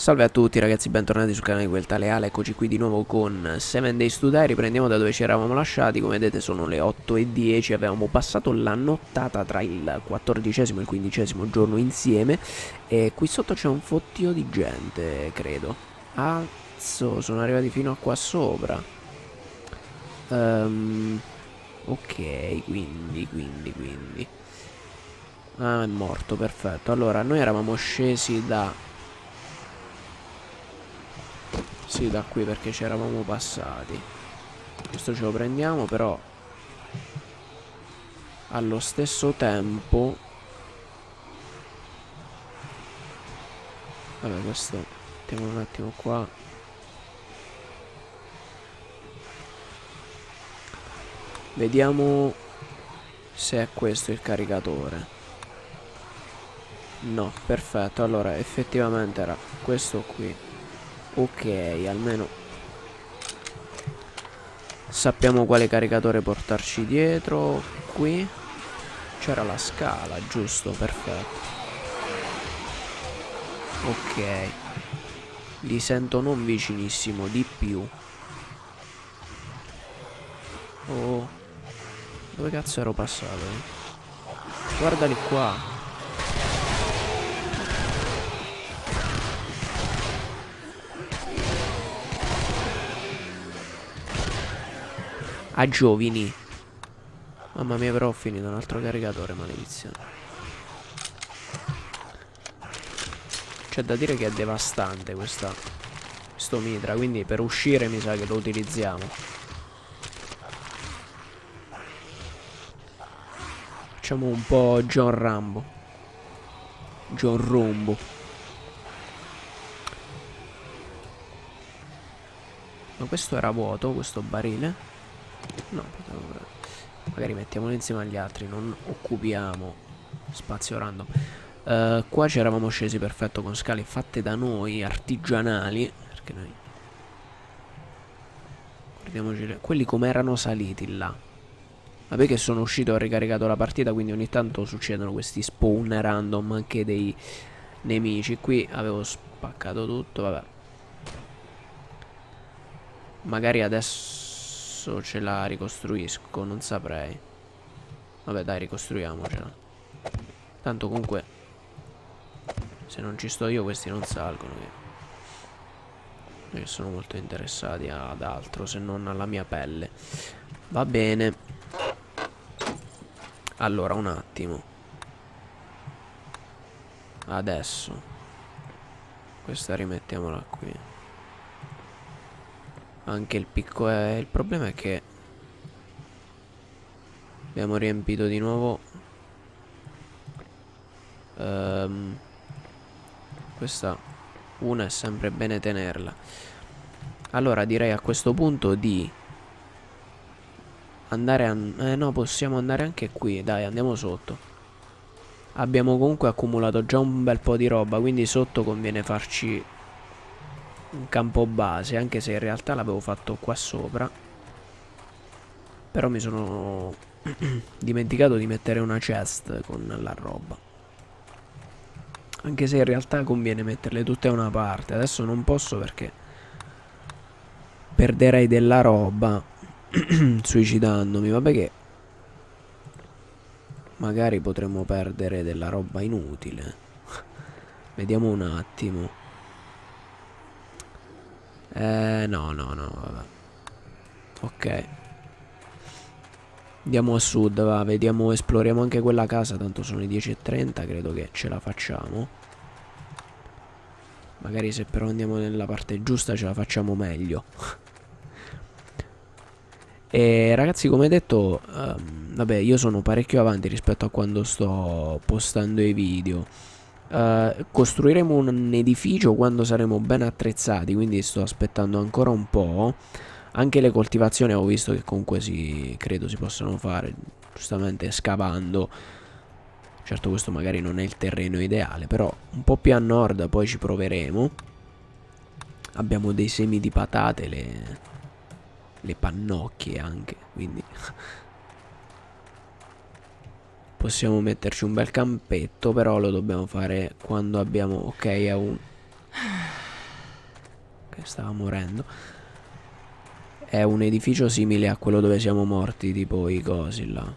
Salve a tutti ragazzi, bentornati sul canale di Vuelta Leale, eccoci qui di nuovo con 7 Days to Die, riprendiamo da dove ci eravamo lasciati, come vedete sono le 8:10, avevamo passato la nottata tra il 14° e il 15° giorno insieme e qui sotto c'è un fottio di gente, credo. Azzo, sono arrivati fino a qua sopra. Ok, quindi. Ah, è morto, perfetto. Allora, noi eravamo scesi da... Sì, da qui perché ci eravamo passati. Questo ce lo prendiamo, però allo stesso tempo... Vabbè, questo mettiamo un attimo qua. Vediamo se è questo il caricatore. No, perfetto. Allora, effettivamente era questo qui. Ok, almeno sappiamo quale caricatore portarci dietro. Qui c'era la scala, giusto? Perfetto. Ok, li sento non vicinissimo, di più. Oh, dove cazzo ero passato? Guardali qua. A giovani. Mamma mia, però ho finito un altro caricatore, maledizione. C'è da dire che è devastante questo mitra, quindi per uscire mi sa che lo utilizziamo. Facciamo un po' John Rambo. John Rombo. Ma questo era vuoto, questo barile? No, magari mettiamolo insieme agli altri, non occupiamo spazio random. Qua ci eravamo scesi, perfetto, con scale fatte da noi, artigianali. Perché noi... Guardiamoci quelli come erano saliti là. Vabbè che sono uscito e ho ricaricato la partita, quindi ogni tanto succedono questi spawn random anche dei nemici. Qui avevo spaccato tutto, vabbè. Magari adesso ce la ricostruisco, non saprei. Vabbè dai, ricostruiamocela. Tanto comunque se non ci sto io questi non salgono, che sono molto interessati ad altro se non alla mia pelle. Va bene. Allora un attimo. Adesso questa rimettiamola qui. Anche il picco è... Il problema è che abbiamo riempito di nuovo questa una è sempre bene tenerla. Allora direi a questo punto di andare a... no, possiamo andare anche qui. Dai, andiamo sotto. Abbiamo comunque accumulato già un bel po' di roba, quindi sotto conviene farci un campo base, anche se in realtà l'avevo fatto qua sopra. Però mi sono dimenticato di mettere una chest con la roba. Anche se in realtà conviene metterle tutte a una parte. Adesso non posso perché perderei della roba suicidandomi. Vabbè che magari potremmo perdere della roba inutile. Vediamo un attimo. No, vabbè. Ok. Andiamo a sud, va, vediamo, esploriamo anche quella casa, tanto sono le 10:30, credo che ce la facciamo. Magari se però andiamo nella parte giusta ce la facciamo meglio. E ragazzi, come detto, vabbè, io sono parecchio avanti rispetto a quando sto postando i video. Costruiremo un edificio quando saremo ben attrezzati, quindi sto aspettando ancora un po'. Anche le coltivazioni ho visto che comunque credo si possano fare giustamente scavando. Certo questo magari non è il terreno ideale, però un po' più a nord poi ci proveremo. Abbiamo dei semi di patate, le pannocchie anche, quindi possiamo metterci un bel campetto, però lo dobbiamo fare quando abbiamo... Ok, è un... che stava morendo. È un edificio simile a quello dove siamo morti, tipo i cosi là.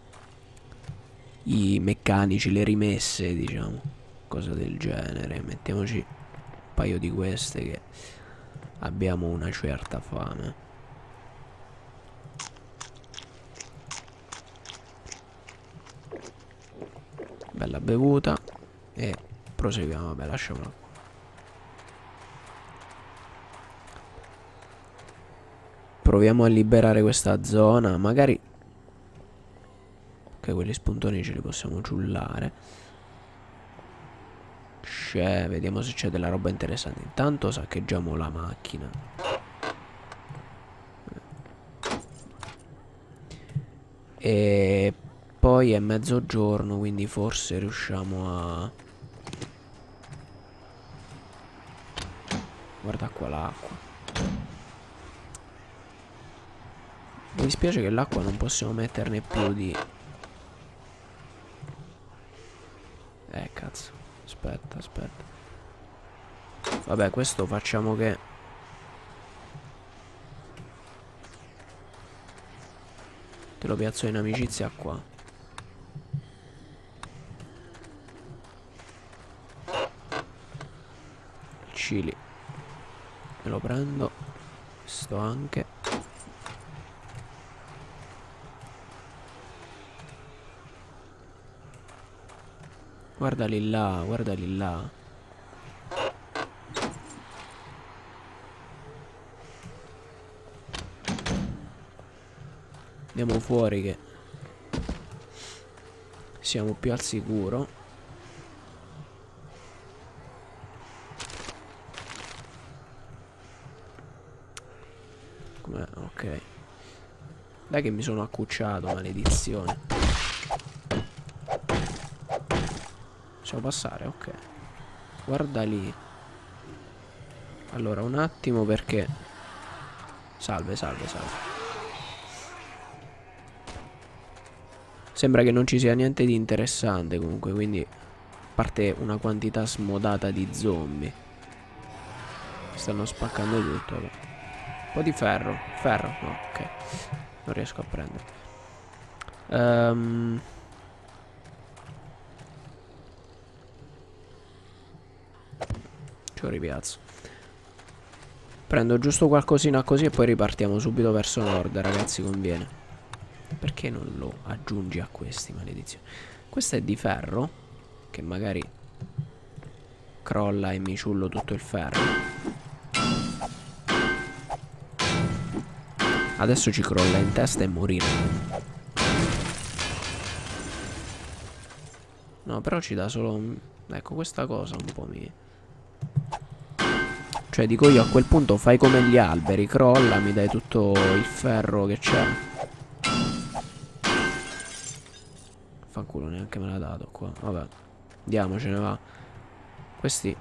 I meccanici, le rimesse, diciamo. Cosa del genere. Mettiamoci un paio di queste che abbiamo una certa fame. Bella bevuta. E proseguiamo, vabbè, lasciamola qua. Proviamo a liberare questa zona. Magari... ok, quelli spuntoni ce li possiamo giullare. Vediamo se c'è della roba interessante. Intanto saccheggiamo la macchina. E poi è mezzogiorno, quindi forse riusciamo a... guarda qua l'acqua. Mi dispiace che l'acqua non possiamo metterne più di... cazzo. Aspetta, aspetta. Vabbè, questo facciamo che... te lo piazzo in amicizia qua. Il chili me lo prendo. Questo anche. Guardali là, guardali là. Andiamo fuori che siamo più al sicuro. Com'è? Ok. Dai che mi sono accucciato, maledizione. Possiamo passare? Ok. Guarda lì. Allora, un attimo perché... salve, salve, salve. Sembra che non ci sia niente di interessante comunque, quindi... a parte una quantità smodata di zombie. Stanno spaccando tutto, vabbè. Un po' di ferro. Ferro, no, ok. Non riesco a prendere. Ci ripiazzo. Prendo giusto qualcosina così e poi ripartiamo subito verso nord, ragazzi, conviene. Perché non lo aggiungi a questi, maledizione? Questo è di ferro, che magari crolla e mi ciullo tutto il ferro. Adesso ci crolla in testa e moriremo. No, però ci dà solo... ecco, questa cosa un po' mi... cioè, dico io, a quel punto fai come gli alberi, crolla, mi dai tutto il ferro che c'è. Fanculo, neanche me l'ha dato qua. Vabbè, andiamocene, va. Questi...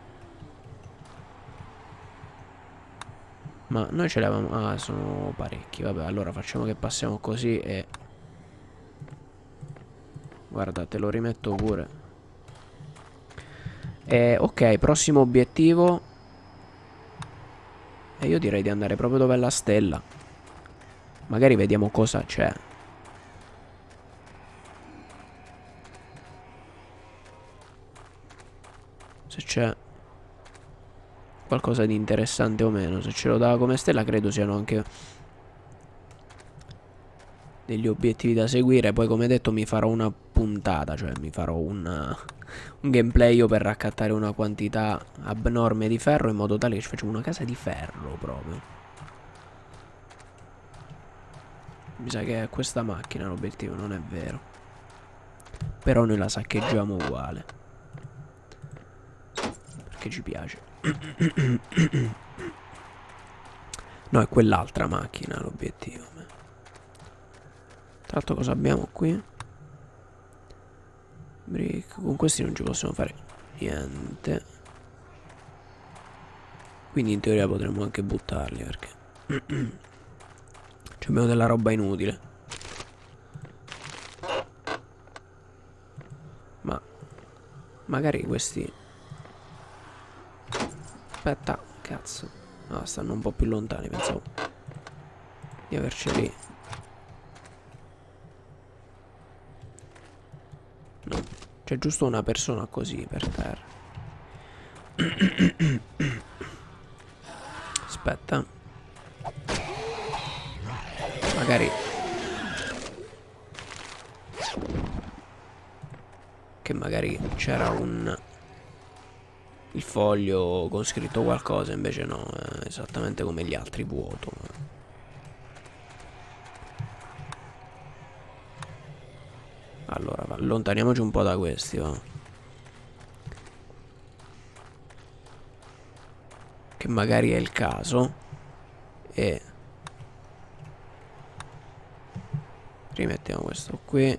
ma noi ce li avevamo... ah, sono parecchi. Vabbè, allora facciamo che passiamo così e... guarda, te lo rimetto pure. Ok, prossimo obiettivo. E io direi di andare proprio dove è la stella. Magari vediamo cosa c'è. Se c'è qualcosa di interessante o meno. Se ce lo dà come stella credo siano anche degli obiettivi da seguire. Poi come detto mi farò una puntata, cioè mi farò un gameplay io per raccattare una quantità abnorme di ferro, in modo tale che ci facciamo una casa di ferro proprio. Mi sa che è questa macchina l'obiettivo, non è vero. Però noi la saccheggiamo uguale, perché ci piace. No, è quell'altra macchina l'obiettivo. Tra l'altro cosa abbiamo qui? Brick. Con questi non ci possiamo fare niente. Quindi in teoria potremmo anche buttarli, perché abbiamo della roba inutile. Ma magari questi... aspetta, cazzo. Ah, stanno un po' più lontani, pensavo di averceli. No, c'è giusto una persona così per terra. Aspetta. Magari che magari c'era il foglio con scritto qualcosa, invece no, è esattamente come gli altri, vuoto. Allora, allontaniamoci un po' da questi, va. Che magari è il caso. E rimettiamo questo qui.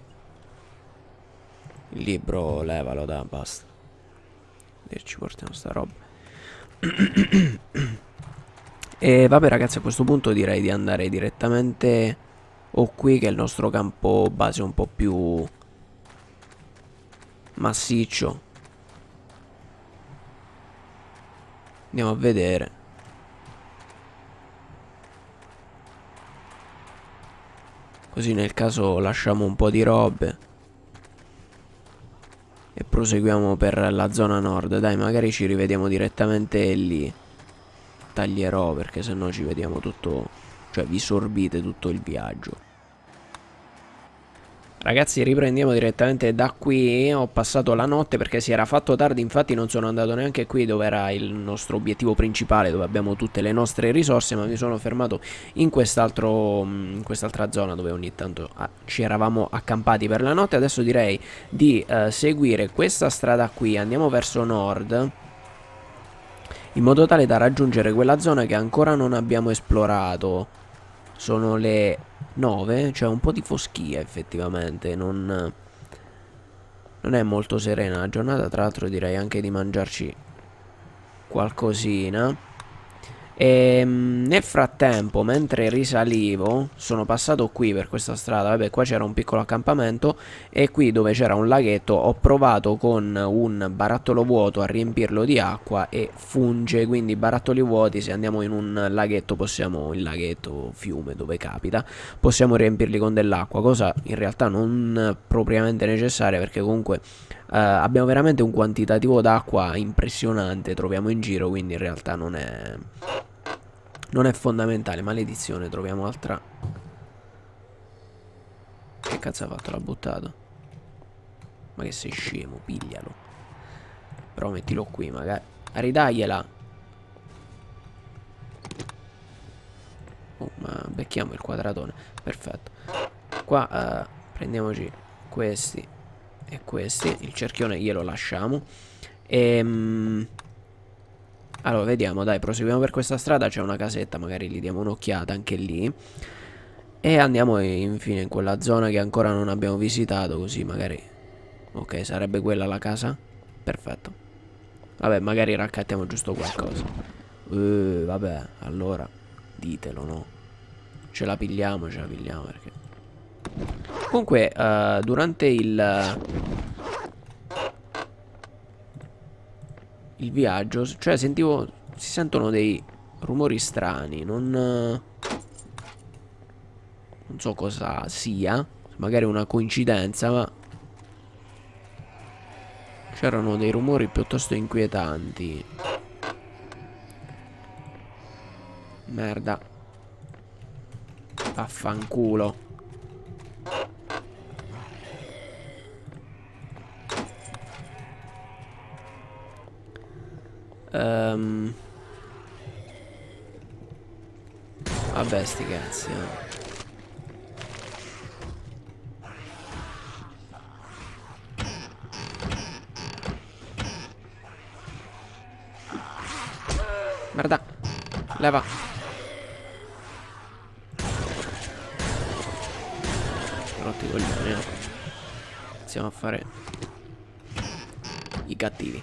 Il libro levalo, da, basta. E ci portiamo sta roba. E vabbè ragazzi, a questo punto direi di andare direttamente o qui, che è il nostro campo base un po' più massiccio. Andiamo a vedere. Così nel caso lasciamo un po' di robe e proseguiamo per la zona nord. Dai, magari ci rivediamo direttamente lì. Taglierò perché sennò ci vediamo tutto, cioè vi sorbite tutto il viaggio. Ragazzi, riprendiamo direttamente da qui. Ho passato la notte perché si era fatto tardi, infatti non sono andato neanche qui dove era il nostro obiettivo principale, dove abbiamo tutte le nostre risorse, ma mi sono fermato in quest'altra zona dove ogni tanto ci eravamo accampati per la notte. Adesso direi di seguire questa strada qui, andiamo verso nord, in modo tale da raggiungere quella zona che ancora non abbiamo esplorato. Sono le 9, c'è un po' di foschia effettivamente, non è molto serena la giornata, tra l'altro direi anche di mangiarci qualcosina. E nel frattempo, mentre risalivo, sono passato qui per questa strada. Vabbè, qua c'era un piccolo accampamento e qui dove c'era un laghetto ho provato con un barattolo vuoto a riempirlo di acqua e funge. Quindi barattoli vuoti, se andiamo in un laghetto possiamo, il laghetto, fiume, dove capita, possiamo riempirli con dell'acqua, cosa in realtà non propriamente necessaria, perché comunque abbiamo veramente un quantitativo d'acqua impressionante, troviamo in giro, quindi in realtà non è fondamentale. Maledizione, troviamo altra. Che cazzo ha fatto? L'ha buttato? Ma che sei scemo, piglialo. Però mettilo qui magari. Ridagliela. Oh, ma becchiamo il quadratone. Perfetto. Qua prendiamoci questi e questi. Il cerchione glielo lasciamo. Allora, vediamo, dai, proseguiamo per questa strada. C'è una casetta, magari gli diamo un'occhiata anche lì. E andiamo infine in quella zona che ancora non abbiamo visitato, così magari. Ok, sarebbe quella la casa? Perfetto. Vabbè, magari raccattiamo giusto qualcosa. Vabbè, allora ditelo, no? Ce la pigliamo perché. Comunque, durante il viaggio, cioè sentivo, si sentono dei rumori strani, non so cosa sia, magari una coincidenza, ma c'erano dei rumori piuttosto inquietanti. Merda. Vaffanculo. Vabbè, sti cazzi, Merda. Leva. Rotti i coglioni, iniziamo a fare i cattivi.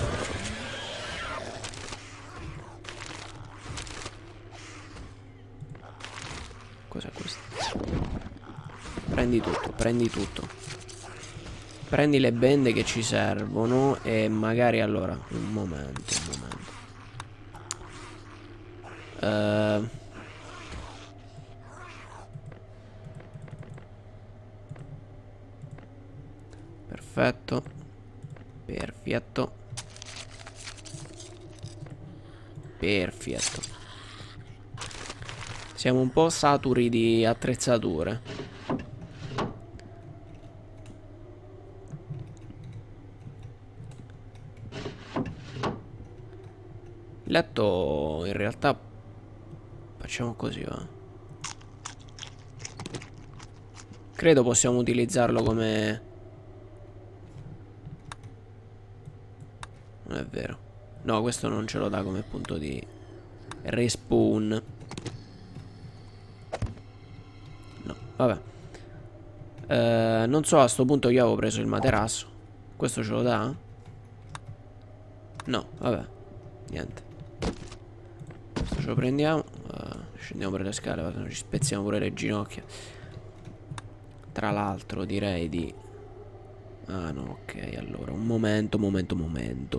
Cos'è questo? Prendi tutto, prendi tutto. Prendi le bende che ci servono. E magari allora un momento. Perfetto. Perfetto. Perfetto. Siamo un po' saturi di attrezzature. Il letto in realtà facciamo così, va. Credo possiamo utilizzarlo come... Non è vero. No, questo non ce lo dà come punto di respawn. No, vabbè. Non so, a sto punto io avevo preso il materasso. Questo ce lo dà? No, vabbè. Niente. Questo ce lo prendiamo. Scendiamo per le scale, ci spezziamo pure le ginocchia. Tra l'altro direi di... Ah no, ok, allora, un momento. Un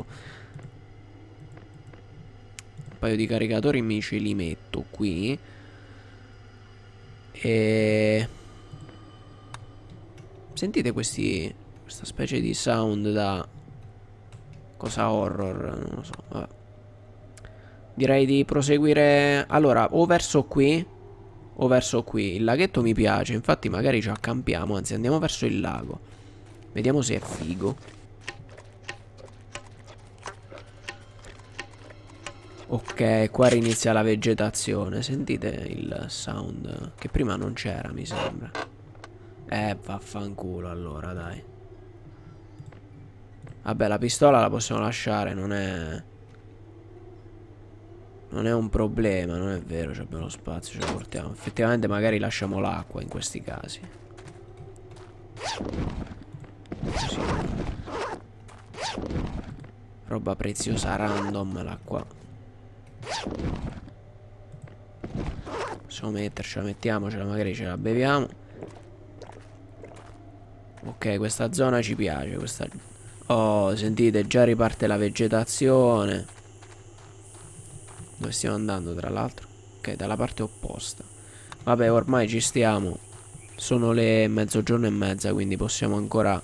paio di caricatori mi ce li metto qui. E... Sentite questa specie di sound da... Cosa horror, non lo so, vabbè. Direi di proseguire... Allora, o verso qui o verso qui. Il laghetto mi piace, infatti magari ci accampiamo, anzi andiamo verso il lago. Vediamo se è figo. Ok, qua inizia la vegetazione. Sentite il sound che prima non c'era, mi sembra. Vaffanculo allora, dai. Vabbè, la pistola la possiamo lasciare, non è un problema, non è vero, abbiamo lo spazio, ce lo portiamo. Effettivamente magari lasciamo l'acqua in questi casi. Così. Roba preziosa random l'acqua. Possiamo mettercela, mettiamocela, magari ce la beviamo. Ok, questa zona ci piace, questa... Oh, sentite, già riparte la vegetazione. Dove stiamo andando, tra l'altro? Ok, dalla parte opposta. Vabbè, ormai ci stiamo. Sono le mezzogiorno e mezza, quindi possiamo ancora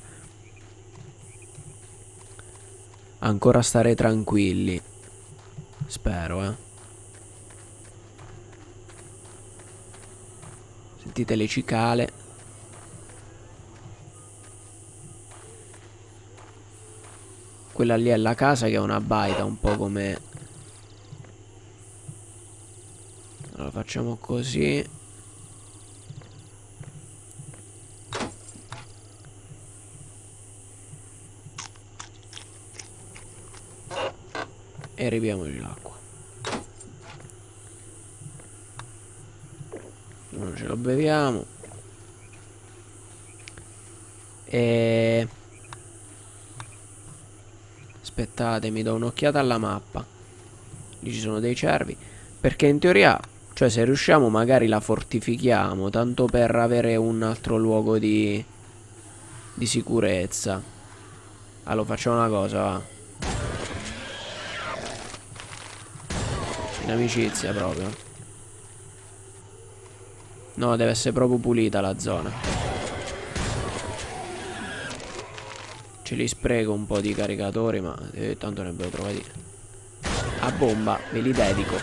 stare tranquilli. Spero, Sentite le cicale. Quella lì è la casa, che è una baita, un po' come... Allora facciamo così. E ripiamoci l'acqua. Ora ce lo beviamo. E... Aspettate, mi do un'occhiata alla mappa. Lì ci sono dei cervi. Perché in teoria, cioè se riusciamo magari la fortifichiamo, tanto per avere un altro luogo di sicurezza. Allora facciamo una cosa, va. In amicizia proprio. No, deve essere proprio pulita la zona. Ce li spreco un po' di caricatori, ma tanto ne abbiamo trovati a bomba, ve li dedico.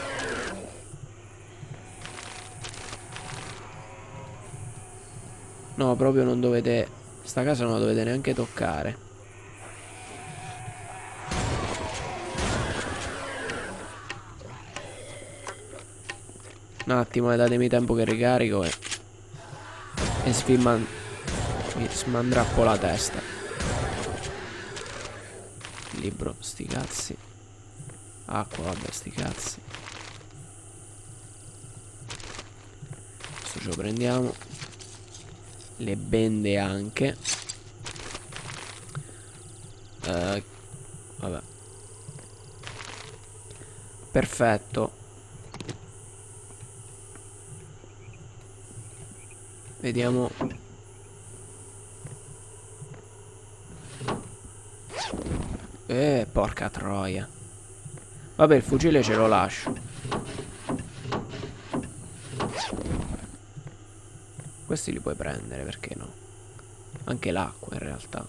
No, proprio non dovete... Sta casa non la dovete neanche toccare. Un attimo, datemi tempo che ricarico e mi smandrappo la testa. Libro, sti cazzi. Acqua, vabbè, sti cazzi. Questo ce lo prendiamo. Le bende anche. Vabbè. Perfetto. Vediamo. Porca troia. Vabbè, il fucile ce lo lascio. questi li puoi prendere, perché no? Anche l'acqua in realtà.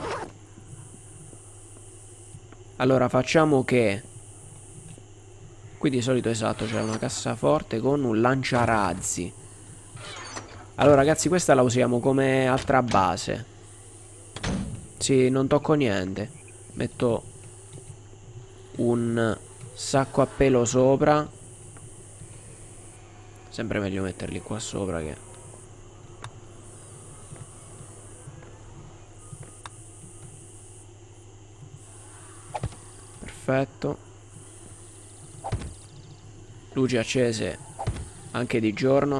Allora facciamo che qui di solito, esatto, c'è una cassaforte con un lanciarazzi. Allora ragazzi, questa la usiamo come altra base. Sì, non tocco niente. Metto un sacco a pelo sopra. Sempre meglio metterli qua sopra che... Perfetto. Luci accese anche di giorno.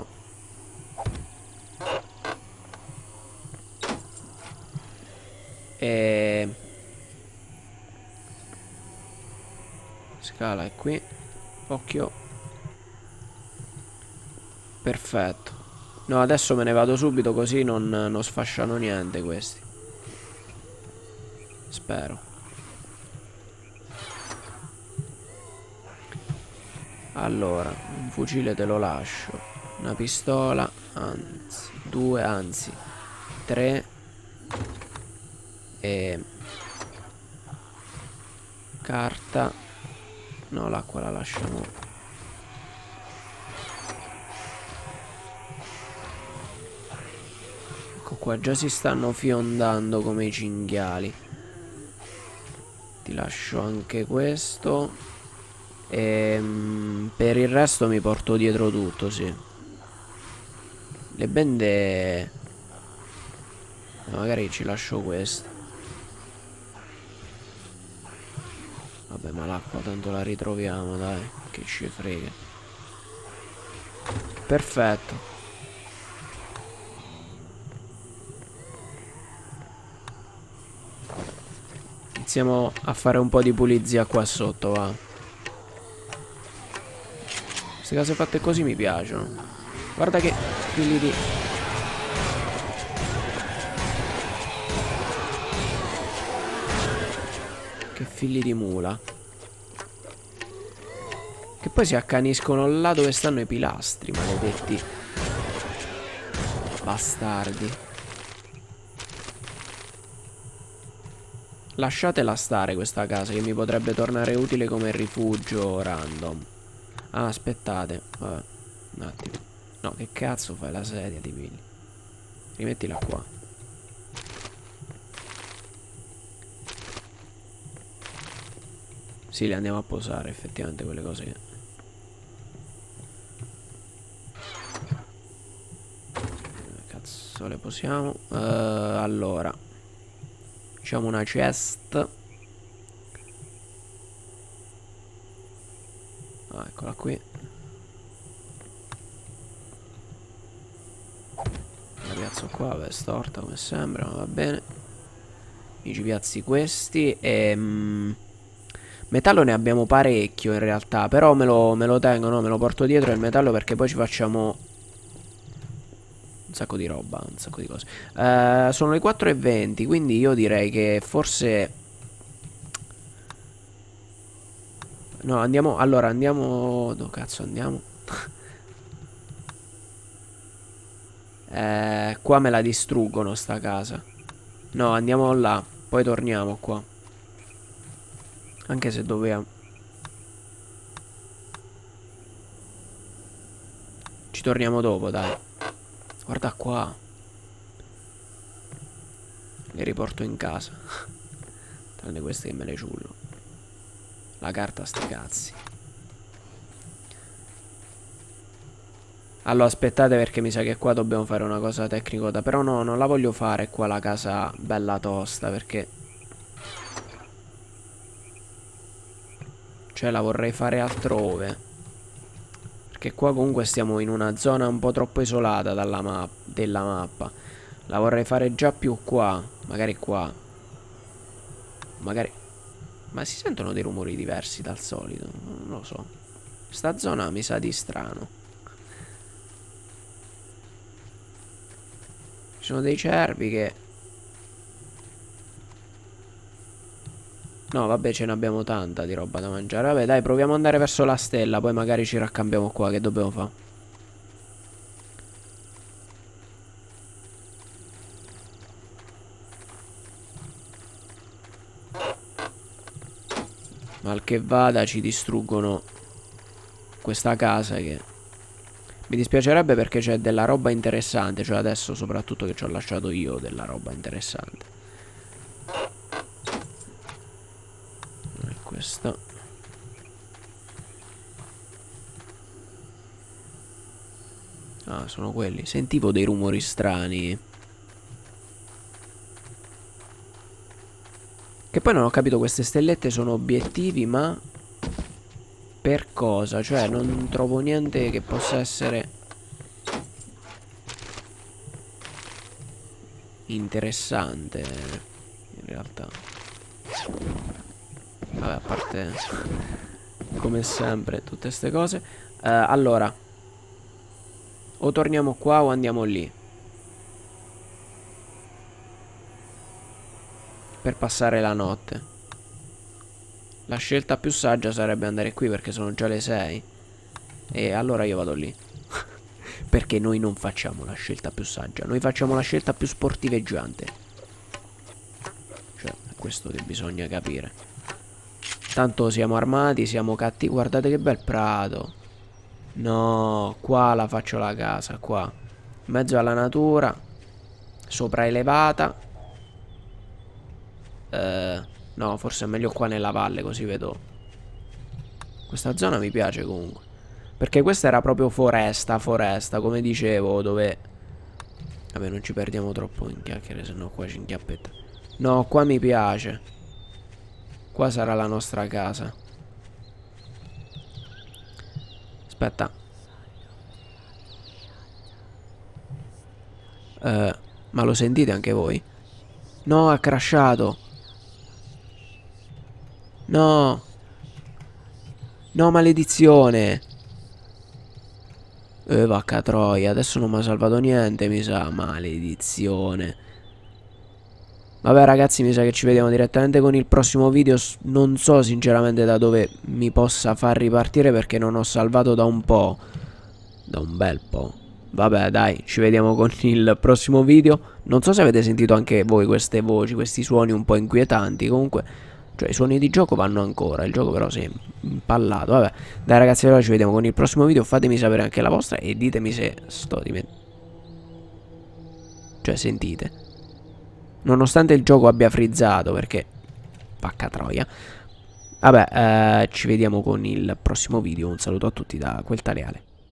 E... scala è qui. Occhio. Perfetto. No, adesso me ne vado subito così non sfasciano niente questi. Spero. Allora, un fucile te lo lascio. Una pistola, anzi, due, anzi, tre. E... carta. No, l'acqua la lasciamo. Ecco qua, già si stanno fiondando come i cinghiali. Ti lascio anche questo. E per il resto mi porto dietro tutto, sì. Le bende... magari ci lascio questo. Vabbè, ma l'acqua tanto la ritroviamo, dai. Che ci frega. Perfetto. Iniziamo a fare un po' di pulizia qua sotto, va. Queste case fatte così mi piacciono. Guarda che figli di... che figli di mula. Che poi si accaniscono là dove stanno i pilastri, maledetti bastardi. Lasciatela stare questa casa, che mi potrebbe tornare utile come rifugio random. Ah, aspettate. Vabbè, un attimo. No, che cazzo fai la sedia, ti pigli? Rimettila qua. Sì, le andiamo a posare effettivamente quelle cose che... cazzo le posiamo? Allora, facciamo una chest. Ah, eccola qui. La piazzo qua, vabbè, storta come sembra, ma va bene. Mi ci piazzi questi e... metallo ne abbiamo parecchio in realtà, però me lo tengo, no? Me lo porto dietro il metallo perché poi ci facciamo un sacco di roba, un sacco di cose. Sono le 4:20, quindi io direi che forse... no, andiamo... allora, andiamo... dove cazzo andiamo? Qua me la distruggono sta casa. No, andiamo là, poi torniamo qua. Anche se doveva... ci torniamo dopo, dai. Guarda qua. Le riporto in casa. Tranne queste che me le ciullo. La carta sti cazzi. Allora aspettate, perché mi sa che qua dobbiamo fare una cosa tecnicota. Però no, non la voglio fare qua la casa bella tosta, perché... cioè la vorrei fare altrove. Perché qua comunque stiamo in una zona un po' troppo isolata della mappa. La vorrei fare già più qua. Magari qua. Magari... ma si sentono dei rumori diversi dal solito? Non lo so. Sta zona mi sa di strano. Ci sono dei cervi che... no, vabbè, ce ne abbiamo tanta di roba da mangiare. Vabbè, dai, proviamo ad andare verso la stella. Poi magari ci raccambiamo qua. Che dobbiamo fare? Mal che vada ci distruggono questa casa che mi dispiacerebbe perché c'è della roba interessante. Cioè adesso soprattutto che ci ho lasciato io della roba interessante. E questo. Ah, sono quelli. Sentivo dei rumori strani. Che poi non ho capito, queste stellette sono obiettivi, ma per cosa? Cioè non trovo niente che possa essere interessante in realtà. Vabbè, a parte come sempre tutte ste cose. Allora, o torniamo qua o andiamo lì per passare la notte. La scelta più saggia sarebbe andare qui perché sono già le 6. E allora io vado lì. Perché noi non facciamo la scelta più saggia, noi facciamo la scelta più sportiveggiante. Cioè, è questo che bisogna capire. Tanto siamo armati, siamo cattivi. Guardate che bel prato. No, qua la faccio la casa, qua. In mezzo alla natura. Sopraelevata. No, forse è meglio qua nella valle, così vedo. Questa zona mi piace comunque. Perché questa era proprio foresta, come dicevo, dove... Vabbè, non ci perdiamo troppo in chiacchiere, sennò qua ci inchiappetta. No, qua mi piace. Qua sarà la nostra casa. Aspetta. Ma lo sentite anche voi? No, ha crashato. No. No, maledizione. Vacca troia, adesso non mi ha salvato niente, mi sa. Maledizione. Vabbè ragazzi, mi sa che ci vediamo direttamente con il prossimo video. Non so sinceramente da dove mi possa far ripartire perché non ho salvato da un po'. Da un bel po'. Vabbè dai, ci vediamo con il prossimo video. Non so se avete sentito anche voi queste voci, questi suoni un po' inquietanti. Comunque, cioè i suoni di gioco vanno ancora. Il gioco però si è impallato. Vabbè, dai ragazzi, allora ci vediamo con il prossimo video. Fatemi sapere anche la vostra e ditemi se sto diventando... Cioè sentite. Nonostante il gioco abbia frizzato perché... Pacca troia. Vabbè, ci vediamo con il prossimo video. Un saluto a tutti da quel taleale.